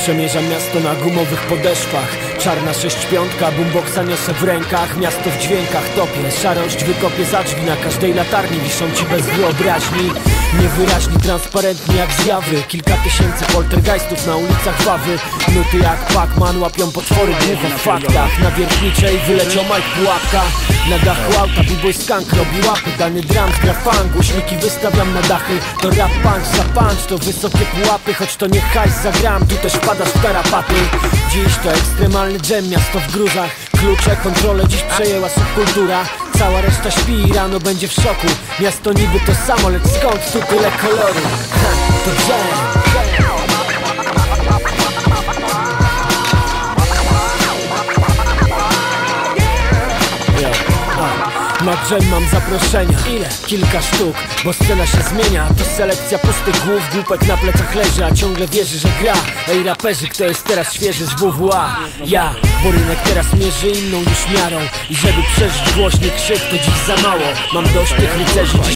Przemierzam miasto na gumowych podeszwach. Czarna 6-5, boomboxa niosę w rękach. Miasto w dźwiękach topię, szarość wykopię za drzwi. Na każdej latarni wiszą ci bez wyobraźni. Niewyraźni, transparentni jak zjawy. Kilka tysięcy poltergeistów na ulicach Wawy. Nuty jak Pac-Man łapią potwory głównie w faktach. Na Wiertniczej wyleciał Mike Pułapka. Na dachu auta b-boy skunk robi łapy. Dany drum gra funk, głośniki wystawiam na dachy. To rap punch za punch, to wysokie pułapy. Choć to nie hajs za gram, tu też wpadasz w tarapaty. Dziś to ekstremalny dżem, miasto w gruzach. Klucze, kontrolę dziś przejęła subkultura. Cała reszta śpi i rano będzie w szoku. Miasto niby to samo, lecz skąd tu tyle koloru? Ha, to dżem. Na dżem mam zaproszenia, ile? Kilka sztuk, bo scena się zmienia. To selekcja pustych głów, głupek na plecach leży, a ciągle wierzy, że gra. Ej raperzy, kto jest teraz świeży z WWA? Ja, bo rynek teraz mierzy inną już miarą. I żeby przeżyć głośny krzyk, to dziś za mało. Mam dość tych rycerzy, dziś